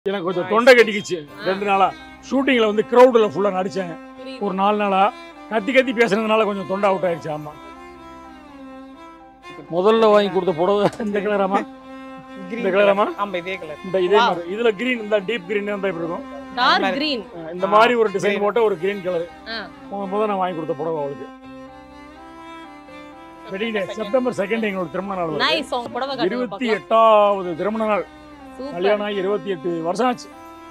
எனக்கு கொஞ்சம் தொண்டை கட்டிக்கிச்சு 2 நாளா. ஷூட்டிங்ல வந்து கிரவுட்ல ஃபுல்லா நடிச்சேன். ஒரு 4 நாளா கத்தி கத்தி பேசுனதுனால கொஞ்சம் தொண்டை அவுட் ஆயிடுச்சு. ஆமா. முதல்ல வாங்கி கொடுத்த புடவை இந்த கலராமா? இந்த கலராமா? ஆமா இதே கலர். இதே மாதிரி. இதுல கிரீன், இந்த டீப் கிரீன் தான் டைப் இருக்கும். Dark green. இந்த மாதிரி ஒரு டிசைன் போட்ட ஒரு கிரீன் கலர். முதல்ல நான் வாங்கி கொடுத்த புடவை அவளுக்கு. வெட்டிங் டே செப்டம்பர் 2 எங்களோட திருமண நாள். நைஸ். உங்க புடவை காட்டுங்க. 28வது திருமண நாள். கல்யாணம் ஆகி 28 வருஷம் ஆச்சு.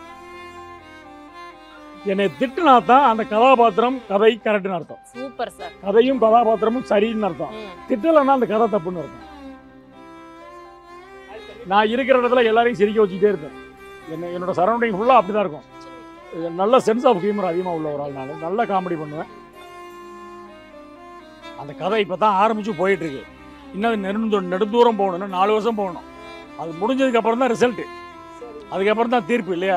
என்னை திட்டுனா தான் அந்த கதாபாத்திரம் கதை கரெக்ட்னு அர்த்தம். Super sir. கதையும் கதாபாத்திரமும் சரின்னு அர்த்தம். திட்டலன்னா அந்த கதை தப்புன்னு அர்த்தம். நான் இருக்கிற இடத்துல எல்லாரையும் சிரிக்க வச்சுக்கிட்டே இருப்பேன். என்னோட சரௌண்டிங் ஃபுல்லா அப்படிதான் இருக்கும். நல்ல சென்ஸ் ஆஃப் ஹியூமர் அதிகமாக உள்ள ஒரு ஆள். நான் நல்ல காமெடி பண்ணுவேன். அந்த கதை இப்போ தான் ஆரம்பிச்சு போயிட்டு இருக்கு. இன்னும் நெடுந்தூரம் போகணும். 4 வருஷம் போகணும். அது முடிஞ்சதுக்கு அப்புறம் தான் ரிசல்ட். அதுக்கப்புறம் தான் தீர்ப்பு இல்லையா?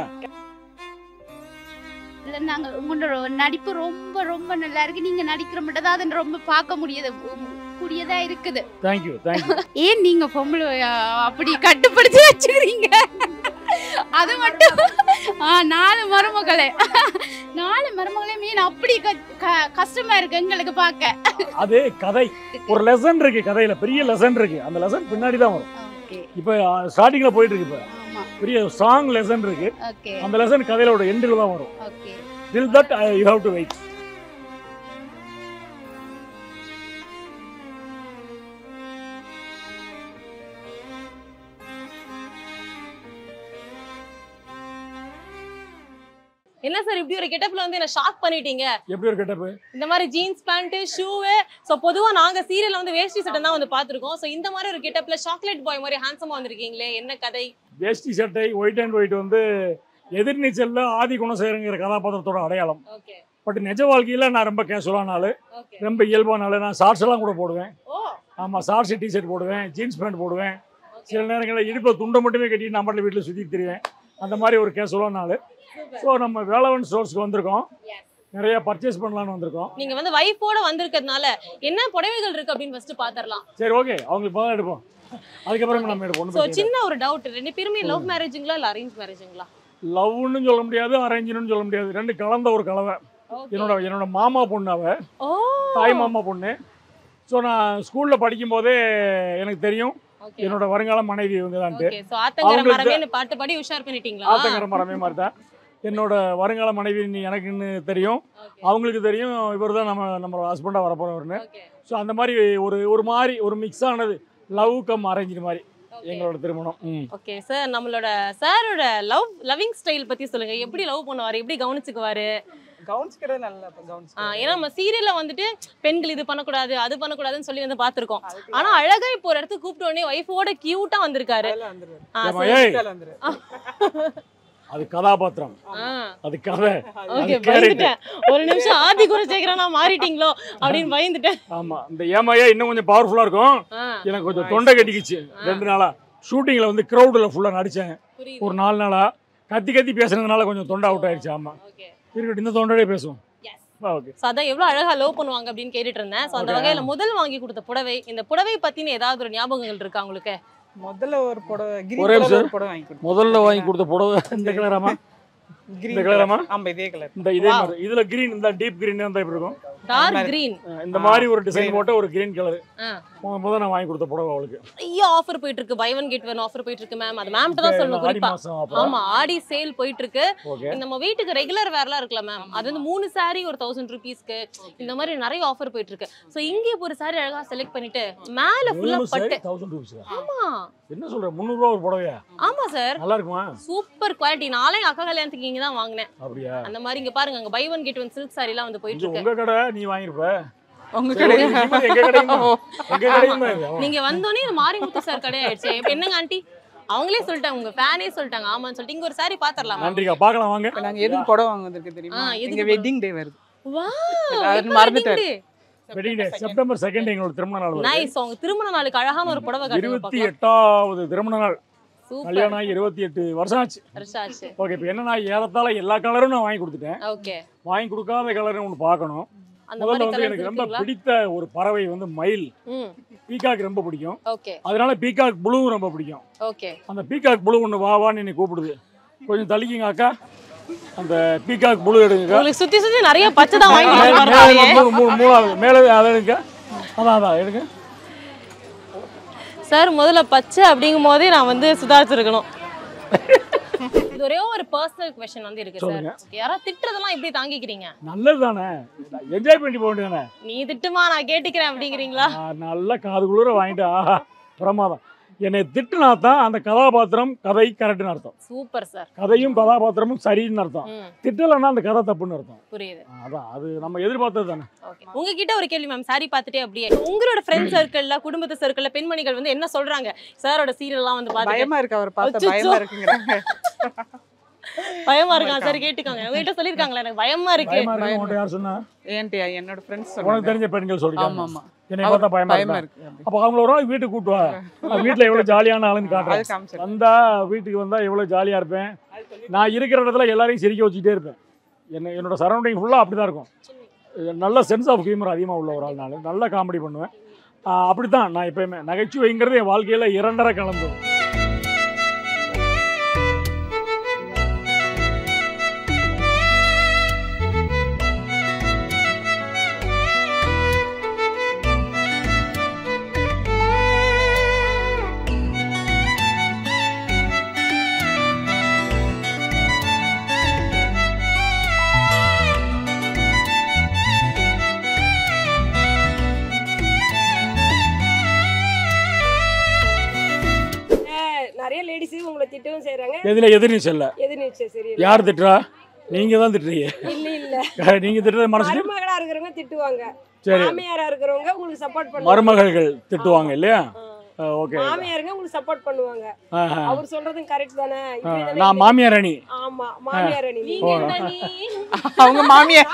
நாங்க உங்களோட நடிப்பு ரொம்ப ரொம்ப நல்லா இருக்கு. நீங்க நடிக்கிற மட்டும் தான் அதை ரொம்ப பார்க்க கூடியதா இருக்குது. Thank you thank you. ஏன் நீங்க பொம்பளை அப்படி கட்டுப்படுத்தி வச்சுக்கிறீங்க? அது மட்டும் 4 மருமகளே மீன் அப்படி கஷ்டமா இருக்கு எங்களுக்கு பார்க்க. அது கதை ஒரு லெசன் இருக்கு. கதையில பெரிய லெசன் இருக்கு. அந்த லெசன் பின்னாடி தான் வரும். இப்ப ஸ்டார்டிங்ல போயிட்டு இருக்கு. இப்ப பெரிய ஸ்ட்ராங் லெசன் இருக்கு. அந்த லெசன் கதையிலோட எண்டில் தான் வரும். Till that you have to wait. என்ன சார் இப்படி ஒரு கெட்டப்ல வந்து என்ன ஷாக் பண்ணிட்டீங்க? எப்படி ஒரு கெட்டப்? இந்த மாதிரி ஜீன்ஸ் பேண்ட், ஷூ. சோ பொதுவா நாங்க சீரியல்ல வந்து வேஷ்டி சட்டை தான் வந்து பாத்துறோம். சோ இந்த மாதிரி ஒரு கெட்டப்ல சாக்லேட் பாய் மாதிரி ஹேண்ட்ஸமா வந்திருக்கீங்களே, என்ன கதை? வேஷ்டி சட்டை ஒயிட் அண்ட் ஒயிட் வந்து எதிர்நீச்சல்ல ஆதி குணசேகரங்கிற கதாபாத்திரத்தோட அடையாளம். பட் நிஜ வாழ்க்கையில நான் ரொம்ப கேஷுவலான ஆளு, ரொம்ப இயல்பான ஆளு. நான் ஷார்ட்ஸ் எல்லாம் கூட போடுவேன். ஆமா, ஷார்ட்ஸ் டிஷர்ட் போடுவேன், ஜீன்ஸ் பேண்ட் போடுவேன். சில நேரங்களில் இடுப்புல துண்டை மட்டுமே கட்டிட்டு நான் மட்டும் வீட்டில் சுற்றிட்டு தெரிவேன். அந்த மாதிரி ஒரு கேஷுவலான ஆளு. ஸோ நம்ம வேலவன் ஸ்டோர்ஸ்க்கு வந்திருக்கோம். நிறைய பர்ச்சேஸ் பண்ணலாம்னு வந்திருக்கோம். நீங்க வந்து வைஃபோட வந்திருக்கிறதுனால என்ன புடவைகள் இருக்கு அப்படின்னு ஃபர்ஸ்ட் பாத்துறலாம். சரி, ஓகே. அவங்களுக்கு பதில் எடுப்போம். அதுக்கப்புறம் நம்ம எடுப்போம். சோ சின்ன ஒரு டவுட், 2 பேருமே லவ் மேரேஜுங்களா இல்ல அரேஞ்ச் மேரேஜுங்களா? லவ்னு சொல்ல முடியாது, அரேஞ்சுன்னு சொல்ல முடியாது. 2 கலந்த ஒரு கலவை. என்னோட மாமா பொண்ணு, அவ தாய் மாமா பொண்ணு. ஸோ நான் ஸ்கூல்ல படிக்கும் போதே எனக்கு தெரியும் என்னோட வருங்கால மனைவி இவங்க தான். பாட்டு பாடி உஷார் பண்ணிட்டீங்களா? ஆத்தங்கர மரமே மாதிரி தான் என்னோட வருங்கால மனைவி எனக்குன்னு தெரியும். அவங்களுக்கு தெரியும் இவர் தான் நம்மளோட ஹஸ்பண்டா வரப்போறவர்னு. ஸோ அந்த மாதிரி ஒரு மாதிரி ஒரு மிக்ஸ் ஆனது லவ் கம் அரேஞ்ச் மாதிரி எங்களோட திருமணம். ஓகே சார், நம்மளோட சாரோட லவ்விங் ஸ்டைல் பத்தி சொல்லுங்க. எப்படி லவ் பண்ணுவாரு, எப்படி கவனிச்சுக்குவாரு? கவனிச்சுக்கிறது நல்லா கவனிச்சு. ஏன்னா நம்ம சீரியல்ல வந்துட்டு பெண்கள் இது பண்ணக்கூடாது அது பண்ணக்கூடாதுன்னு சொல்லி வந்து பாத்துருக்கோம். ஆனா அழகா இப்போ ஒரு இடத்துக்கு கூப்பிட்ட உடனே ஒய்ஃபோட கியூட்டா வந்திருக்காரு. அது கதாபாத்திரம், அது கதை. ஒரு நிமிஷம் ஆதி குணசேகரனா மாறிட்டீங்களோ அப்படின்னு பயந்துட்டேன். ஆமா, இந்த ஏமாயா இன்னும் கொஞ்சம் பவர்ஃபுல்லா இருக்கும். எனக்கு கொஞ்சம் தொண்டை கட்டிக்கிச்சு 2 நாளா. ஷூட்டிங்ல வந்து கிரவுட்ல ஃபுல்லா நடிச்சேன். ஒரு 4 நாளா கத்தி கத்தி பேசுனதுனால கொஞ்சம் தொண்டை அவுட் ஆயிடுச்சு. ஆமா, இருக்கட்டும், இந்த தொண்டையே பேசுவோம். அதான் எவ்வளவு அழகா லவ் பண்ணுவாங்க அப்படின்னு கேட்டுட்டு இருந்தேன். சோ அந்த வகையில முதல் வாங்கி கொடுத்த புடவை, இந்த புடவை பத்தின ஏதாவது ஒரு ஞாபகங்கள் இருக்கா உங்களுக்கு? முதல்ல ஒரு புடவை முதல்ல வாங்கி கொடுத்த புடவை இந்த கலராமா? இந்த கலராமா? ஆமா இதே கலர். இதே மாதிரி. இதுல கிரீன், இந்த டீப் கிரீன் தான் டைப் இருக்கும். Dark green. இந்த மாதிரி ஒரு டிசைன் போட்ட ஒரு கிரீன் கலர். முதல்ல நான் வாங்கி கொடுத்த புடவை அவளுக்கு. ஐயோ, ஆஃபர் போயிட்டு இருக்கு. Buy one get one offer போயிட்டு இருக்கு மேம். அது மேம்ட்ட தான் சொல்லணும் குறிப்பா. ஆமா, ஆடி சேல் போயிட்டு இருக்கு. நம்ம வீட்டுக்கு ரெகுலர் வேர்லாம் இருக்குல மேம், அது வந்து 3 saree ஒரு 1000 rupeesக்கு இந்த மாதிரி நிறைய ஆஃபர் போயிட்டு இருக்கு. சோ இங்கே ஒரு saree அழகா செலக்ட் பண்ணிட்டு மேல ஃபுல்லா பட்டு 1000 rupees. ஆமா, என்ன சொல்ற, 300 ரூபாய் ஒரு புடவையா? ஆமா சார், நல்லா இருக்குமா? Super quality. நாளை அக்கா கல்யாணத்துக்கு இங்க தான் வாங்குனேன். அப்படியே அந்த மாதிரி இங்க பாருங்க, அங்க buy one get one silk saree எல்லாம் வந்து போயிட்டு இருக்கு. உங்க கடை நீ வாங்கிருப்ப. உங்க கடை எங்க கடையுமா? நீங்க வந்தோனே மாரிமுத்து சார் கடை ஆயிடுச்சு. என்னங்க ஆண்டி அவங்களே சொல்லிட்டாங்க, உங்க ஃபேனே சொல்லிட்டாங்க. ஆமான்னு சொல்லிட்டு இங்க ஒரு saree பாத்துறலாம். நன்றிக்கா, பார்க்கலாம் வாங்க. நாங்க எதுக்கு புடவை வாங்க வந்திருக்கு தெரியுமா? எங்க வெட்டிங் டே வருது. வாவ், அது மறந்துட்டேன். வெட்டிங் டே செப்டம்பர் 2 எங்களோட திருமண நாள் வருது. நைஸ். உங்க திருமண நாளுக்கு அழகான ஒரு புடவை காட்டுங்க பார்க்கலாம். 28வது திருமண நாள். கல்யாணம் ஆகி 28 வருஷம் ஆச்சு. ஓகே, இப்போ என்ன, நான் ஏறத்தாழ எல்லா கலரும் நான் வாங்கி கொடுத்துட்டேன். ஓகே, வாங்கி கொடுக்காத கலர்னு ஒன்று பார்க்கணும். முதல்ல வந்து எனக்கு ரொம்ப பிடித்த ஒரு பறவை வந்து மயில். பீகாக் ரொம்ப பிடிக்கும். அதனால பீகாக் ப்ளூ ரொம்ப பிடிக்கும். அந்த பீகாக் ப்ளூ ஒன்று வாவான்னு என்னை கூப்பிடுது. கொஞ்சம் தள்ளிக்கிங்க அக்கா. அந்த பீகாக் ப்ளூ எடுங்க. உங்களுக்கு சுத்தி சுத்தி நிறைய பச்சை தான் வாங்கி மூணாவது மேலே அதை எடுங்க. அதான் எடுங்க சார். முதல்ல பச்சை அப்படிங்கும் போதே நான் வந்து சுதாரிச்சிருக்கணும். இது ஒரே ஒரு பர்சனல் क्वेश्चन வந்து இருக்கு சார். யாராவது திட்டுறதெல்லாம் எப்படி தாங்கிக்கிறீங்க? நல்லது தானே, என்ஜாய் பண்ணி போக வேண்டியதானே. நீ திட்டுமா நான் கேட்டுக்கிறேன் அப்படிங்கிறீங்களா? நல்லா காது குளிர வாங்கிட்டா பிரமாதம். என்னை திட்டுனா தான் அந்த கதாபாத்திரம் கதை கரெக்ட்னு அர்த்தம். Super sir. கதையும் கதாபாத்திரமும் சரின்னு அர்த்தம். திட்டலன்னா அந்த கதை தப்புன்னு அர்த்தம். புரியுது. அதான் அது நம்ம எதிர்பார்த்தது தானே. உங்ககிட்ட ஒரு கேள்வி மேம், சாரி பார்த்துட்டே அப்படியே உங்களோட ஃப்ரெண்ட் சர்க்கிள்ல குடும்பத்து சர்க்கிள்ல பெண்மணிகள் வந்து என்ன சொல்றாங்க? சாரோட சீரியல் எல்லாம் வந்து பாத்து பயமா இருக்கு, அவர் பார்த்தா பயமா இருக்குங்கறாங்க. பயமா இருக்கா சார்? கேட்டுக்கோங்க. உங்ககிட்ட சொல்லிருக்காங்களா எனக்கு பயமா இருக்கு? உன்கிட்ட யார் சொன்னா? ஏன்டியா என்னோட ஃப்ரெண்ட்ஸ் சொன்னாங்க. உனக்கு தெரிஞ்ச பெண்கள் சொல்லிருக்காங்க. ஆமா. என்னை பார்த்தா பயமா இருக்கு. அப்ப அவங்கள ஒரு நாள் வீட்டுக்கு கூட்டு வா. வீட்டுல எவ்வளவு ஜாலியான ஆளுன்னு காட்டுறேன். வந்தா வீட்டுக்கு வந்தா எவ்வளவு ஜாலியா இருப்பேன். நான் இருக்கிற இடத்துல எல்லாரையும் சிரிக்க வச்சுக்கிட்டே இருப்பேன். என்னோட சரௌண்டிங் ஃபுல்லா அப்படிதான் இருக்கும். நல்ல சென்ஸ் ஆஃப் ஹியூமர் அதிகமா உள்ள ஒரு ஆள். நான் நல்லா காமெடி பண்ணுவேன். அப்படித்தான் நான் எப்பயுமே. நகைச்சுவைங்கிறது என் வாழ்க்கையில 2.5 கலந்து. உங்களை திட்டவும் செய்றாங்க. எதுல? எதிர்நீச்சல்ல. எதிர்நீச்சல் சரி. யார் திட்டுறா? நீங்க தான் திட்டுறீங்க. இல்ல நீங்க திட்டுறது மனசு. மருமகளா இருக்கிறவங்க திட்டுவாங்க. சரி. மாமியாரா இருக்கிறவங்க உங்களுக்கு சப்போர்ட் பண்ணுவாங்க. மருமகள்கள் திட்டுவாங்க இல்லையா? ஓகே. மாமியாருங்க உங்களுக்கு சப்போர்ட் பண்ணுவாங்க. அவர் சொல்றதும் கரெக்ட் தானே. நான் மாமியார் அணி. ஆமா மாமியார் அணி. நீங்க என்ன நீ? அவங்க மாமியார்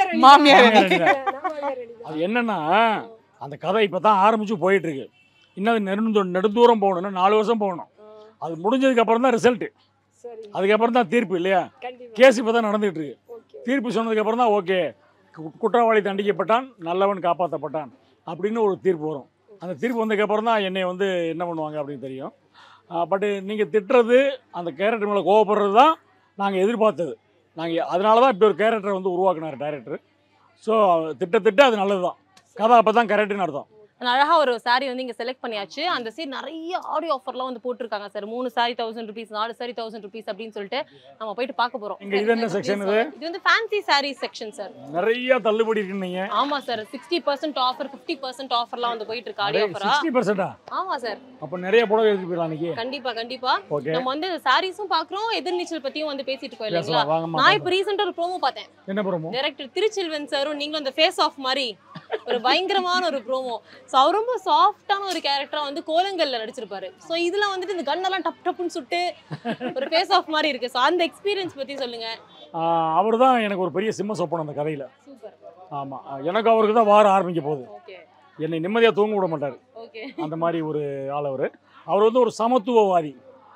அணி. அது என்னன்னா அந்த கதை இப்பதான் ஆரம்பிச்சு போயிட்டு இருக்கு. இன்னும் நெடுந்தூரம் போகணும். 4 வருஷம் போகணும். அது முடிஞ்சதுக்கு அப்புறம் தான் ரிசல்ட். அதுக்கப்புறம் தான் தீர்ப்பு இல்லையா? கேஸ் இப்போ தான் நடந்துகிட்டு இருக்கு. தீர்ப்பு சொன்னதுக்கு அப்புறம் தான் ஓகே குற்றவாளி தண்டிக்கப்பட்டான், நல்லவன் காப்பாற்றப்பட்டான் அப்படின்னு ஒரு தீர்ப்பு வரும். அந்த தீர்ப்பு வந்ததுக்கப்புறம் தான் என்னை வந்து என்ன பண்ணுவாங்க அப்படின்னு தெரியும். பட்டு நீங்கள் திட்டுறது, அந்த கேரக்டர் மேலே கோவப்படுறது தான் நாங்கள் எதிர்பார்த்தது. அதனால தான் இப்படி ஒரு கேரக்டரை வந்து உருவாக்குனார் டைரக்டர். ஸோ திட்ட அது நல்லது தான். கதை அப்போ தான் கரெக்டுன்னு அர்த்தம். அழகா ஒரு சாரி வந்து இங்க செலக்ட் பண்ணியாச்சு. அந்த சீர் நிறைய ஆடியோ ஆஃபர்லாம் வந்து போட்டிருக்காங்க sir. 3 sari 1000 rupees, 4 sari 1000 rupees அப்படின்னு சொல்லிட்டு நம்ம போயிட்டு பார்க்க போறோம். இது என்ன செக்ஷன்? இது வந்து ஃபேன்சி சாரி செக்ஷன் சார். நிறைய தள்ளுபடி இருக்குன்னீங்க. ஆமா சார். 60% ஆஃபர், 50% ஆஃபர்லாம் வந்து போயிட்டு இருக்கு ஆடியோ ஆஃபரா. 60%? ஆமா சார். அப்ப நிறைய புடவை எடுத்து போயிடலாம் இன்னைக்கு. கண்டிப்பா நம்ம வந்து சாரீஸும் பாக்குறோம், எதிர்நீச்சல் பத்தியும் வந்து பேசிட்டு இருக்கோம் இல்லைங்களா? நான் இப்ப ரீசெண்டா ஒரு ப்ரோமோ பார்த்தேன். என்ன ப்ரோமோ? டைரக்டர் திருச்செல்வன் சாரும் நீங்களும் அந்த ஃபேஸ் ஆஃப் மாதிரி ஒரு பயங்கரமான ஒரு ப்ரோமோ. சோ ரொம்ப சாஃப்டான ஒரு கேரக்டரா வந்து கோலங்கல்ல நடிச்சிருப்பாரு. சோ இதுல வந்துட்டு இந்த கண்ணெல்லாம் டப் டப்னு சுட்டு ஒரு ஃபேஸ் ஆஃப் மாதிரி இருக்கு. சோ அந்த எக்ஸ்பீரியன்ஸ் பத்தி சொல்லுங்க. அவர்தான் எனக்கு ஒரு பெரிய சிம்ம சொப்பனம் அந்த கதையில. சூப்பர். ஆமா, எனக்கு அவருக்கு தான் வாரம் ஆரம்பிக்க போகுது. ஓகே. என்னை நிம்மதியா தூங்க விட மாட்டாரு. ஓகே. அந்த மாதிரி ஒரு ஆள் அவர். அவர் வந்து ஒரு சமத்துவவாதி.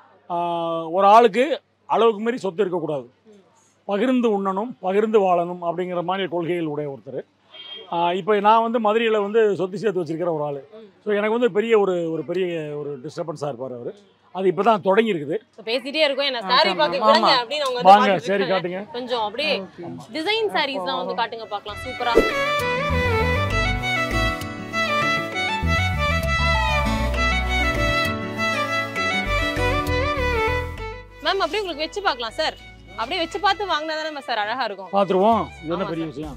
ஒரு ஆளுக்கு அளவுக்கு மீறி சொத்து இருக்கக்கூடாது, பகிர்ந்து உண்ணணும், பகிர்ந்து வாழணும் அப்படிங்கிற மாதிரி கொள்கைகள் உடைய ஒருத்தர். இப்போ நான் வந்து மதுரையில் வந்து சொத்து சேர்த்து வச்சிருக்கிற ஒரு ஆள். ஸோ எனக்கு வந்து பெரிய ஒரு பெரிய ஒரு டிஸ்டர்பன்ஸாக இருப்பார் அவர். அது இப்போ தான் தொடங்கி இருக்குது. பேசிட்டே இருக்கோம். என்ன சாரி பார்க்க விடுங்க அப்படின்னு அவங்க வாங்க. சரி காட்டுங்க. கொஞ்சம் அப்படியே டிசைன் சாரீஸ்லாம் வந்து காட்டுங்க பார்க்கலாம். சூப்பரா மேம் அப்படியே உங்களுக்கு வெச்சு பார்க்கலாம் சார். அப்படியே வெச்சு பார்த்து வாங்கினா தானே சார் அழகா இருக்கும். பார்த்துருவோம். இது என்ன பெரிய விஷயம்.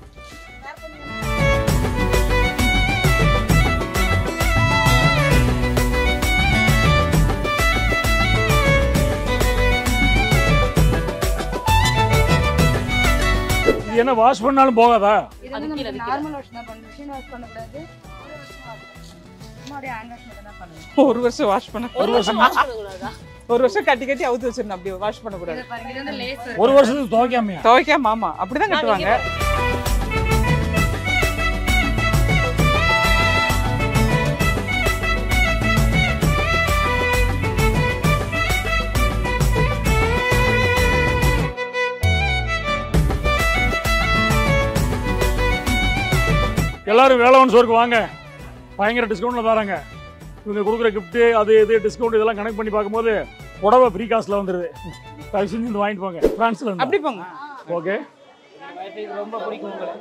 என்ன வாஷ் பண்ணாலும் போகாதா? இது கீழ நார்மல் வாஷ் தான் பண்ணணும். மிஷின் வாஷ் பண்ண கூடாது. சும்மாவே ஹேண்ட் வாஷ் மட்டும் தான் பண்ணணும். ஒரு வருஷம் வாஷ் பண்ண. ஒரு வருஷம் வாஷ் பண்ண கூடாதா? ஒரு வருஷம் கட்டி அவுத்து வச்சிரணும். அப்படியே வாஷ் பண்ண கூடாது. இது பாருங்க, இது வந்து லேஸ். ஒரு வருஷத்துக்கு துவைக்காமயா? துவைக்காம. ஆமா, அப்படிதான் கட்டுவாங்க. எல்லாரும் வேலவன் ஸ்டோருக்கு வாங்க. பயங்கர டிஸ்கவுண்ட்ல தராங்க. இவங்க கொடுக்குற கிஃப்ட்டு அது இது டிஸ்கவுண்ட் இதெல்லாம் கனெக்ட் பண்ணி பார்க்கும்போது புடவை ஃப்ரீ காஸ்ட்ல வந்துருது. தயவு செஞ்சு வந்து வாங்கிட்டு போங்க. பிரான்ஸ்ல இருந்து. அப்படி போங்க. ஓகே. ரொம்ப பிடிக்கும் உங்களுக்கு.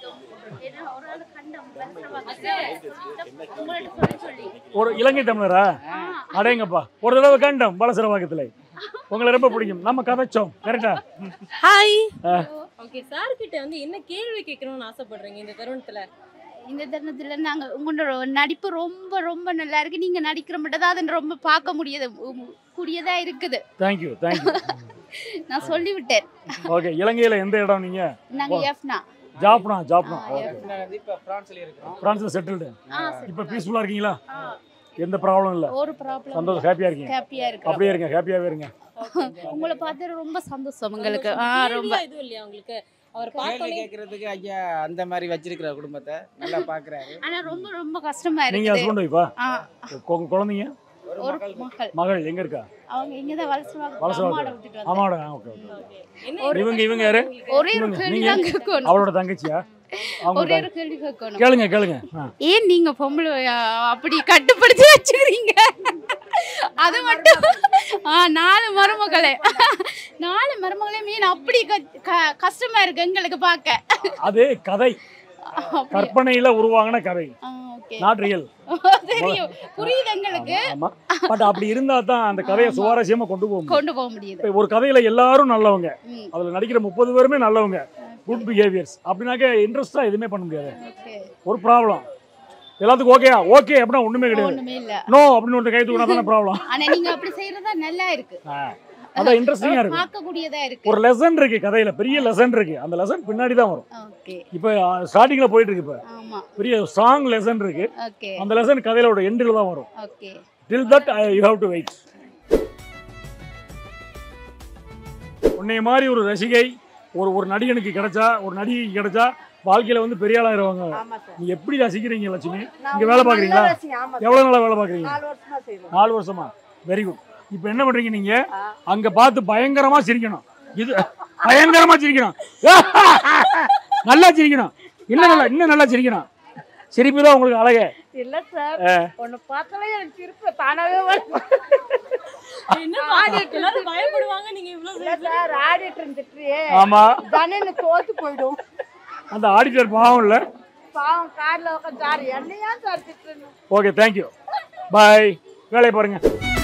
ஒரு இலங்கை தமிழரா? அடேங்கப்பா. ஒரு தடவை கண்டம் வலசரவாக்கத்துல. உங்களை ரொம்ப பிடிக்கும். நம்ம கதைச்சோம். கரெக்டா? ஹாய். ஓகே, சார் கிட்ட வந்து என்ன கேள்வி கேட்கணும்னு ஆசைப்படுறீங்க இந்த தருணத்துல? இந்த தருணத்துல நாங்க உங்களோட நடிப்பு ரொம்ப ரொம்ப நல்லா இருக்கு. நீங்க நடிக்கிற மட்டும் தான் அதை ரொம்ப பார்க்க கூடியதா இருக்குது. Thank you. நான் சொல்லிவிட்டேன். ஓகே, இலங்கையில எந்த இடம் நீங்க? நாங்க எஃப்னா. ஜாப்னா. இப்ப பிரான்ஸ்ல இருக்கோம். பிரான்ஸ்ல செட்டில்டு. இப்போ பீஸ்ஃபுல்லா இருக்கீங்களா? எந்த ப்ராப்ளம் இல்ல? ஒரு ப்ராப்ளம். சந்தோஷம், ஹேப்பியா இருக்கீங்க? ஹேப்பியா இருக்கு. அப்படியே இருங்க, ஹேப்பியாவே இருங்க. உங்களை பார்த்து ரொம்ப சந்தோஷம் உங்களுக்கு. ரொம்ப இது இல்லையா உங்களுக்கு? அவர் கேள்வி பார்த்தோனே கேக்குறதுக்கு ஐயா அந்த மாதிரி வச்சிருக்கிற குடும்பத்தை நல்லா பாக்குறாரு. ஆனா ரொம்ப ரொம்ப கஷ்டமா நீங்க இருக்குது. ஹஸ்பண்ட் ஒய்ஃபா? குழந்தைங்க? ஒரு மகள் எங்க இருக்கா? அவங்க இங்கதான் வலசரவாக்கம். அம்மாவோட. ஓகே. இவங்க யாரு? ஒரே ஒரு கேள்வி தான் கேட்கணும். அவளோட தங்கச்சியா? ஒரே ஒரு கேள்வி கேட்கணும். கேளுங்க. ஏன் நீங்க பொம்பளை அப்படி கட்டுப்படுத்தி வச்சுக்கிறீங்க? அது மட்டும் 4 மருமகளே மீன் அப்படி கஷ்டமா இருக்கு எங்களுக்கு பார்க்க. அது கதை, கற்பனையில உருவாங்கின கதை, நாட் ரியல். தெரியும், புரியுது எங்களுக்கு. பட் அப்படி இருந்தா தான் அந்த கதையை சுவாரஸ்யமா கொண்டு போக முடியுது. ஒரு கதையில எல்லாரும் நல்லவங்க, அதுல நடிக்கிற 30 பேருமே நல்லவங்க, குட் பிஹேவியர்ஸ். அப்படின்னாக்க இன்ட்ரெஸ்டா எதுவுமே பண்ண முடியாது. ஒரு ப்ராப்ளம் எல்லாத்துக்கும் ஓகே அப்படின்னா ஒண்ணுமே கிடையாது. நோ அப்படின்னு ஒரு கை தூக்கினா தானே ப்ராப்ளம். ஆனா நீங்க அப்படி செய்யறதா நல்லா இருக்கு. அதான் இன்ட்ரெஸ்டிங்கா இருக்கு, பார்க்க கூடியதா இருக்கு. ஒரு லெசன் இருக்கு கதையில, பெரிய லெசன் இருக்கு. அந்த லெசன் பின்னாடி தான் வரும். இப்போ ஸ்டார்டிங்ல போயிட்டு இருக்கு, இப்போ பெரிய ஸ்ட்ராங் லெசன் இருக்கு. அந்த லெசன் கதையிலோட எண்டில் தான் வரும். Till that you have to wait. உன்னைய மாதிரி ஒரு ரசிகை ஒரு நடிகனுக்கு கிடைச்சா, ஒரு நடிகைக்கு கிடைச்சா வாழ்க்கையில வந்து பெரிய ஆளாயிருவாங்க. நீங்க எப்படி ரசிக்கிறீங்க லட்சுமி? இங்க வேலை பாக்குறீங்களா? எவ்வளவு நாளா வேலை பாக்குறீங்க? 4 வருஷமா. Very good. இப்ப என்ன பண்றீங்க நீங்க? அங்க பார்த்து பயங்கரமா சிரிக்கணும். இது பயங்கரமா சிரிக்கணும், நல்லா சிரிக்கணும், இன்னும் நல்லா சிரிக்கணும். சிரிப்பு தான் உங்களுக்கு அழகே. இல்ல சார், ஒன்னு பார்த்தாலே எனக்கு சிரிப்பு தானாவே வரும். எல்லாரும் பயப்படுவாங்க நீங்க இவ்வளவு சார். ஆடிட்டர் திட்டுறியே. ஆமா, தானே தோத்து போயிடும். அந்த ஆடிட்டர் பாவம் இல்ல, பாவம் கார்ல உட்காந்து சார் என்னையா சார் திட்டுறேன்னு. Okay, thank you, bye. வேலையை பாருங்க.